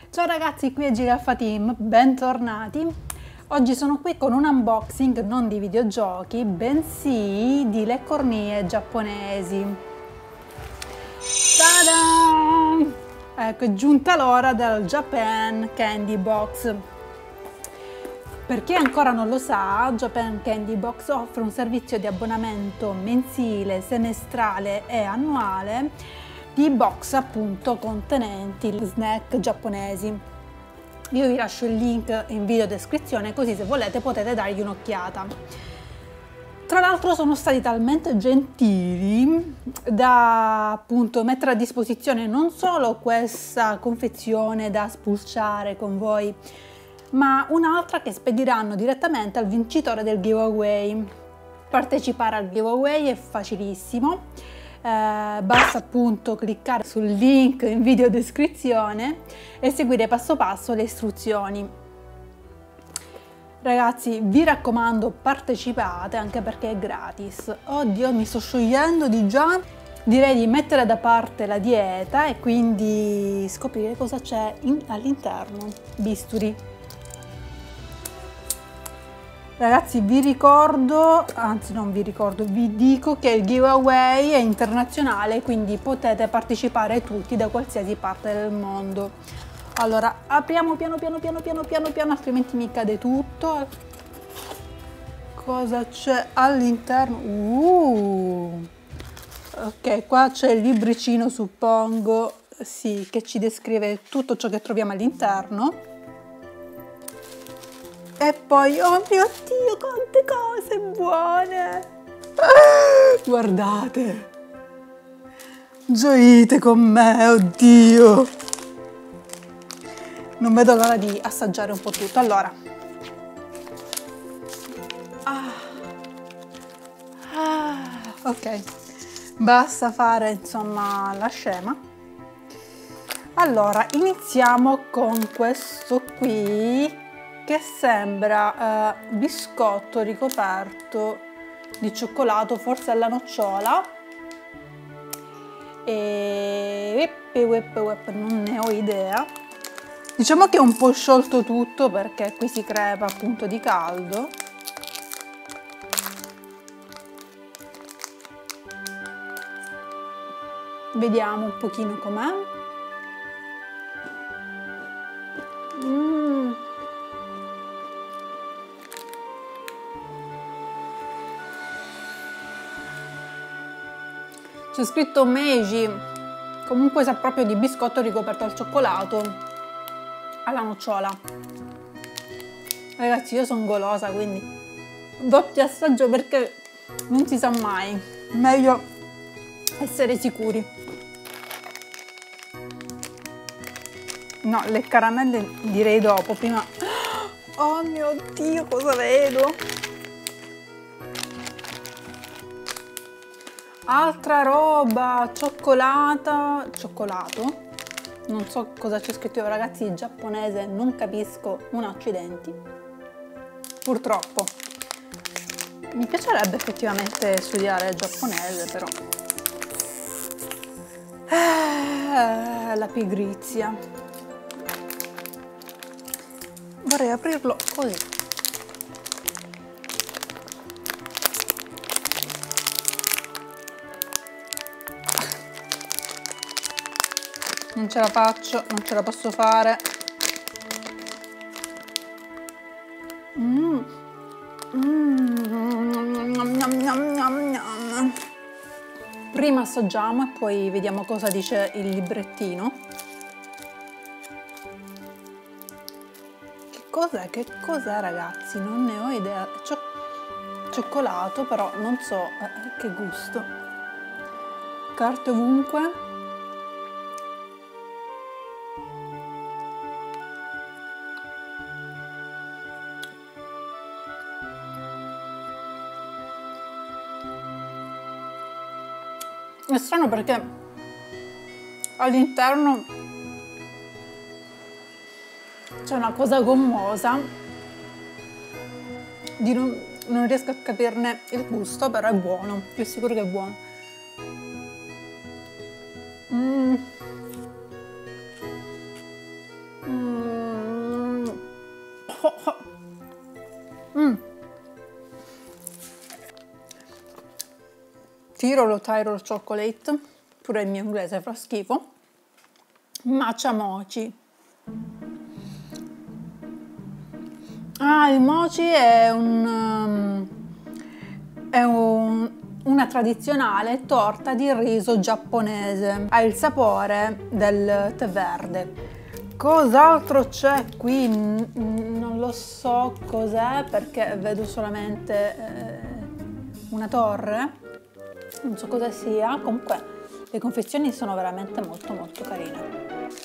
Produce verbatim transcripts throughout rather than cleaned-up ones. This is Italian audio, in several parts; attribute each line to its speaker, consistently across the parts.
Speaker 1: Ciao ragazzi, qui è Giraffa Team, bentornati. Oggi sono qui con un unboxing non di videogiochi, bensì di le cornie giapponesi. Ta-da! Ecco, è giunta l'ora del Japan Candy Box. Per chi ancora non lo sa, Japan Candy Box offre un servizio di abbonamento mensile, semestrale e annuale di box appunto contenenti snack giapponesi. Io vi lascio il link in video descrizione, così se volete potete dargli un'occhiata. Tra l'altro sono stati talmente gentili da appunto mettere a disposizione non solo questa confezione da spulciare con voi, ma un'altra che spediranno direttamente al vincitore del giveaway. Partecipare al giveaway è facilissimo. Eh, basta appunto cliccare sul link in video descrizione e seguire passo passo le istruzioni. Ragazzi, vi raccomando, partecipate, anche perché è gratis. Oddio, mi sto sciogliendo di già. Direi di mettere da parte la dieta e quindi scoprire cosa c'è all'interno. Bisturi. Ragazzi, vi ricordo, anzi non vi ricordo, vi dico che il giveaway è internazionale, quindi potete partecipare tutti da qualsiasi parte del mondo. Allora, apriamo piano piano piano piano piano piano, altrimenti mi cade tutto. Cosa c'è all'interno? Uh. Ok, qua c'è il libricino, suppongo, sì, che ci descrive tutto ciò che troviamo all'interno. E poi, oh mio Dio, quante cose buone! Guardate! Gioite con me, oddio! Non vedo l'ora di assaggiare un po' tutto. Allora. Ah. Ah. Ok. Basta fare, insomma, la scema. Allora, iniziamo con questo qui, che sembra eh, biscotto ricoperto di cioccolato, forse alla nocciola, e non ne ho idea. Diciamo che è un po' sciolto tutto perché qui si crepa appunto di caldo. Vediamo un pochino com'è. Mm. C'è scritto Meiji, comunque sa proprio di biscotto ricoperto al cioccolato alla nocciola. Ragazzi, io sono golosa, quindi doppio assaggio perché non si sa mai, meglio essere sicuri. No, le caramelle direi dopo, prima. Oh mio Dio, cosa vedo? Altra roba, cioccolata, cioccolato, non so cosa c'è scritto, io ragazzi in giapponese non capisco un accidenti, purtroppo. Mi piacerebbe effettivamente studiare giapponese, però eh, la pigrizia. Vorrei aprirlo così. Non ce la faccio, non ce la posso fare. Mm. Mm. Prima assaggiamo e poi vediamo cosa dice il librettino. Che cos'è? Che cos'è, ragazzi? Non ne ho idea. Cio cioccolato, però non so eh, che gusto. Carte ovunque. È strano perché all'interno c'è una cosa gommosa, di non, non riesco a capirne il gusto, però è buono, più sicuro che è buono. Mm. Mm. Tirolo Tyrol Chocolate, pure il mio inglese fa schifo. Matcha mochi. Ah, il mochi è un, um, è un, una tradizionale torta di riso giapponese. Ha il sapore del tè verde. Cos'altro c'è qui? Non lo so cos'è perché vedo solamente eh, una torre. Non so cosa sia. Comunque le confezioni sono veramente molto molto carine.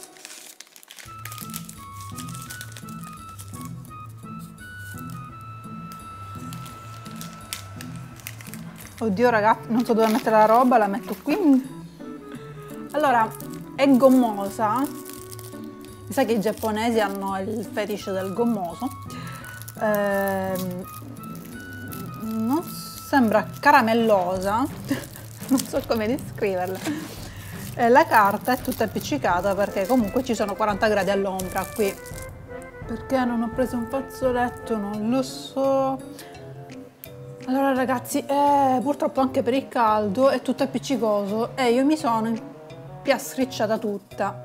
Speaker 1: Oddio ragazzi, non so dove mettere la roba, la metto qui. Allora, è gommosa. Mi sa che i giapponesi hanno il fetish del gommoso. Ehm, non sembra caramellosa, non so come descriverla. Eh, la carta è tutta appiccicata perché comunque ci sono quaranta gradi all'ombra qui. Perché non ho preso un fazzoletto? Non lo so. Allora ragazzi, eh, purtroppo anche per il caldo è tutto appiccicoso e io mi sono impiastricciata tutta.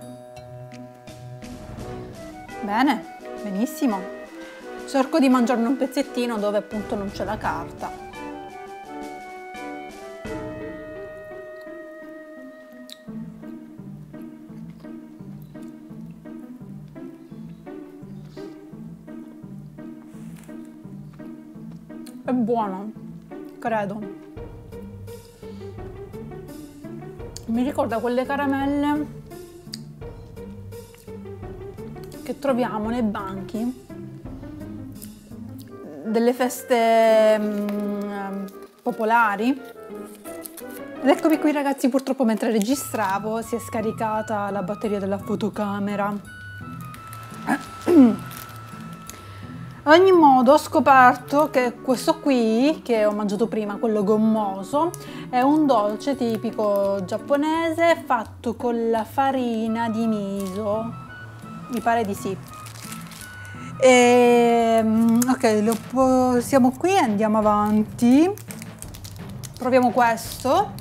Speaker 1: Bene, benissimo. Cerco di mangiarne un pezzettino dove appunto non c'è la carta. È buono, credo. Mi ricorda quelle caramelle che troviamo nei banchi delle feste um, popolari. Ed eccomi qui ragazzi, purtroppo mentre registravo si è scaricata la batteria della fotocamera. Ad ogni modo ho scoperto che questo qui, che ho mangiato prima, quello gommoso, è un dolce tipico giapponese fatto con la farina di miso, mi pare di sì. E, ok, lo posiamo qui e andiamo avanti. Proviamo questo.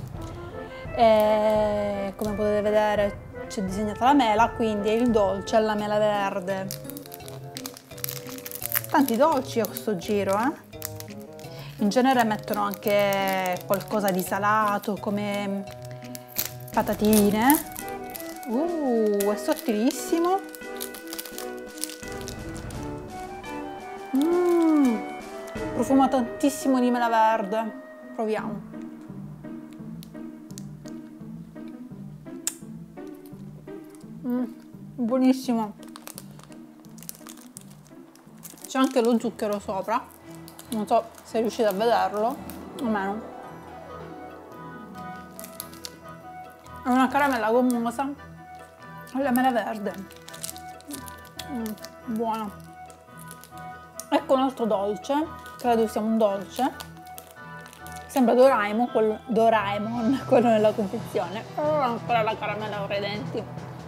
Speaker 1: E, come potete vedere c'è disegnata la mela, quindi è il dolce alla mela verde. Tanti dolci a questo giro, eh? In genere mettono anche qualcosa di salato come patatine. Uh, è sottilissimo. Mm, profuma tantissimo di mela verde. Proviamo. Mm, buonissimo. C'è anche lo zucchero sopra, non so se riuscite a vederlo o meno. È una caramella gommosa alla mela verde. Mm, buona. Ecco un altro dolce, credo sia un dolce. Sembra Doraemon, quello, Doraemon, quello nella confezione. Oh, ancora la caramella ora i denti.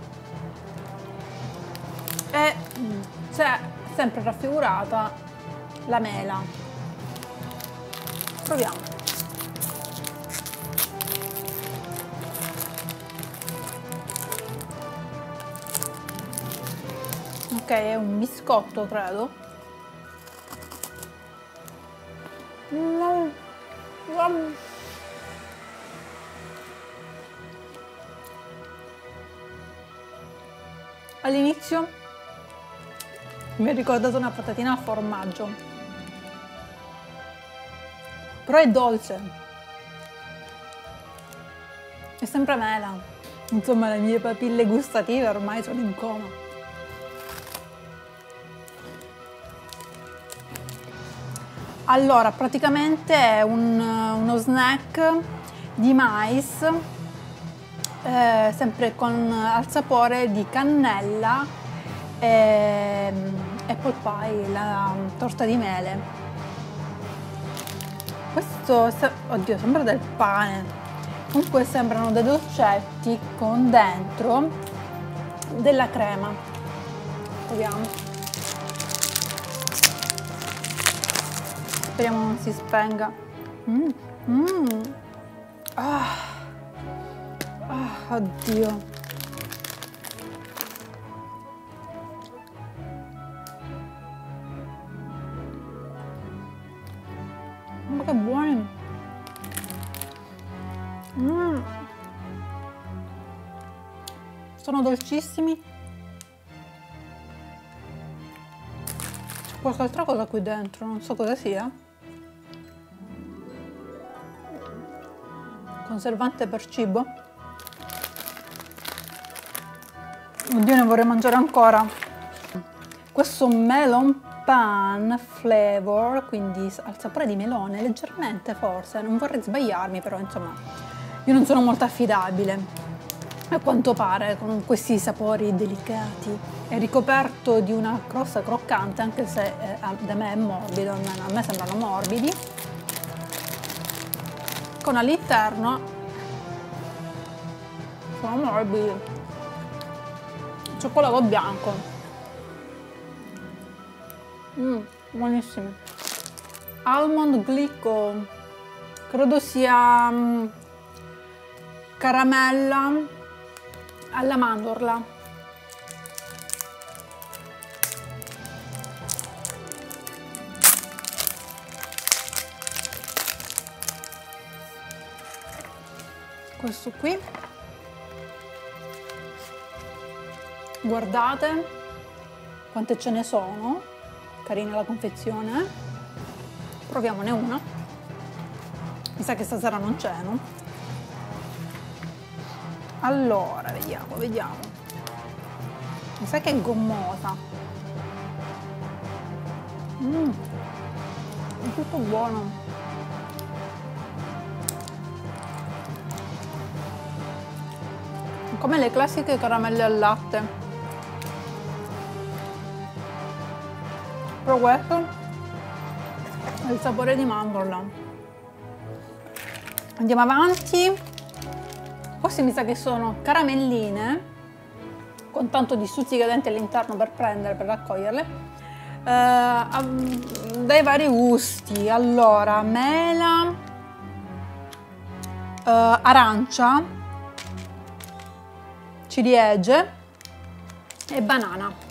Speaker 1: E c'è sempre raffigurata la mela. Proviamo. Ok, è un biscotto, credo. Mm. Mm. All'inizio mi ha ricordato una patatina al formaggio, però è dolce, è sempre mela. Insomma, le mie papille gustative ormai sono in coma. Allora, praticamente è un, uno snack di mais, eh, sempre con al sapore di cannella e apple pie, la torta di mele. Questo, oddio, sembra del pane. Comunque sembrano dei dolcetti con dentro della crema. Proviamo. Speriamo non si spenga. Mm, mm. Ah, ah, oddio. Ma che buoni. Mm. Sono dolcissimi. C'è qualche cosa qui dentro, non so cosa sia. Conservante per cibo. Oddio, ne vorrei mangiare ancora. Questo melon pan flavor, quindi al sapore di melone, leggermente forse, non vorrei sbagliarmi, però insomma io non sono molto affidabile. A quanto pare con questi sapori delicati è ricoperto di una crosta croccante, anche se eh, da me è morbido, almeno a me sembrano morbidi, con all'interno sono morbidi cioccolato bianco. Mm, buonissimi. Almond Glico, credo sia um, caramella alla mandorla. Questo qui, guardate quante ce ne sono. Carina la confezione. Proviamone una. Mi sa che stasera non c'è, no? Allora, vediamo, vediamo. Mi sa che è gommosa. Mmm, è tutto buono. Come le classiche caramelle al latte. Però questo è il sapore di mandorla. Andiamo avanti. Queste mi sa che sono caramelline con tanto di stuzzicadenti all'interno per prendere, per raccoglierle, eh, dai vari gusti. Allora, mela, eh, arancia, ciliegie e banana.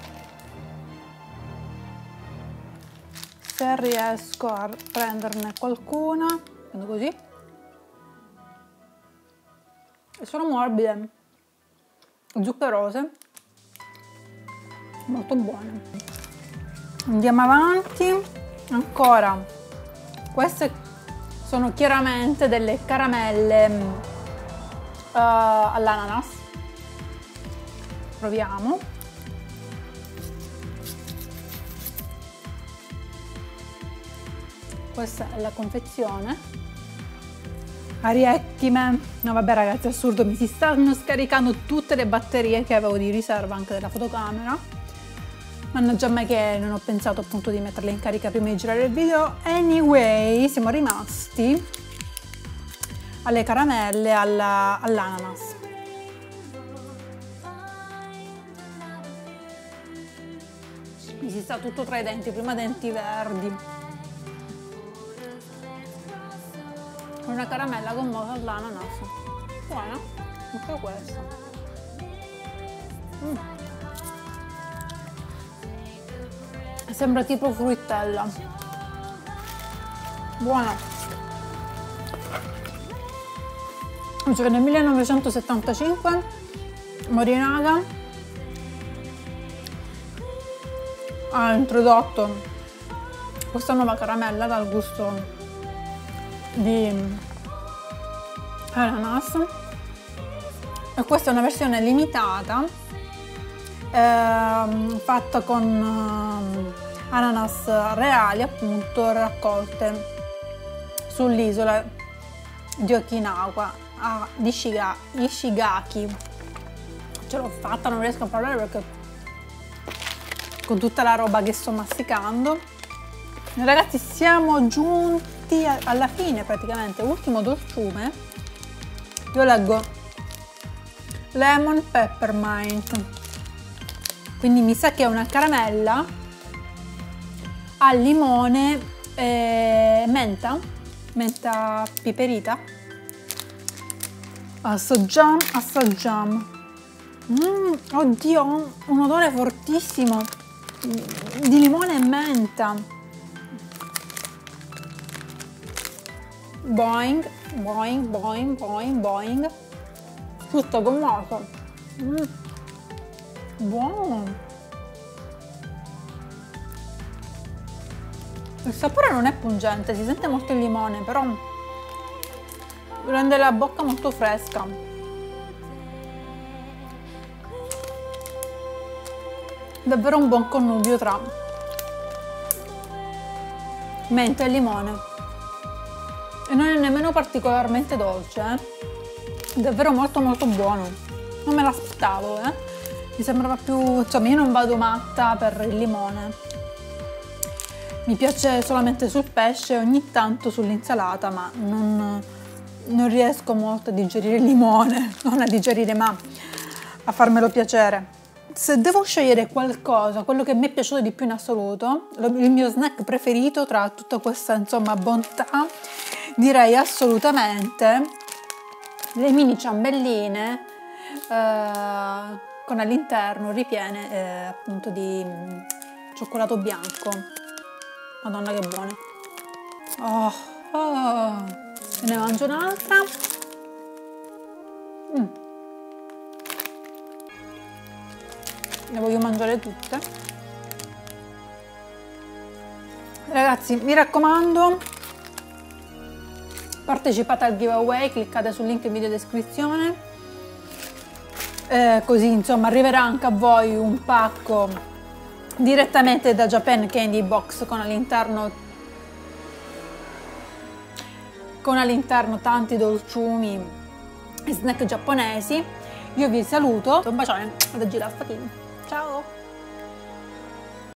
Speaker 1: Se riesco a prenderne qualcuna, prendo così. E sono morbide, zuccherose, molto buone. Andiamo avanti. Ancora, queste sono chiaramente delle caramelle uh, all'ananas. Proviamo. Questa è la confezione. Ariettime. No vabbè ragazzi, è assurdo, mi si stanno scaricando tutte le batterie che avevo di riserva anche della fotocamera. Mannaggia me che non ho pensato appunto di metterle in carica prima di girare il video. Anyway, siamo rimasti alle caramelle all'ananas. Mi si sta tutto tra i denti, prima denti verdi. Una caramella gommosa all'ananas. Buona, anche questa. Mm. Sembra tipo fruttella. Buona. Dice che nel millenovecentosettantacinque Morinaga ha introdotto questa nuova caramella dal gusto di ananas, e questa è una versione limitata eh, fatta con eh, ananas reali, appunto raccolte sull'isola di Okinawa a Ishiga, Ishigaki. Ce l'ho fatta, non riesco a parlare perché con tutta la roba che sto masticando. Ragazzi, siamo giunti alla fine praticamente, ultimo dolciume. Io leggo Lemon Peppermint, quindi mi sa che è una caramella al limone e menta, menta piperita, Assaggiamo, assaggiamo. Mm, oddio, un odore fortissimo di limone e menta. Boing, boing, boing, boing, boing. Tutto gommoso. Mm. Buono. Il sapore non è pungente, si sente molto il limone, però rende la bocca molto fresca. Davvero un buon connubio tra menta e limone. E non è nemmeno particolarmente dolce, eh? Davvero molto molto buono. Non me l'aspettavo, eh? Mi sembrava più... insomma, io non vado matta per il limone. Mi piace solamente sul pesce, ogni tanto sull'insalata, ma non, non riesco molto a digerire il limone. Non a digerire, ma a farmelo piacere. Se devo scegliere qualcosa, quello che mi è piaciuto di più in assoluto, il mio snack preferito tra tutta questa, insomma, bontà, direi assolutamente le mini ciambelline eh, con all'interno ripiene eh, appunto di mh, cioccolato bianco. Madonna che buone. Oh, oh. Ne mangio un'altra. Mm. Le voglio mangiare tutte. Ragazzi, mi raccomando, partecipate al giveaway, cliccate sul link in video descrizione, eh, così insomma arriverà anche a voi un pacco direttamente da Japan Candy Box con all'interno con all'interno tanti dolciumi e snack giapponesi. Io vi saluto, un bacione da Giraffa Team. Ciao!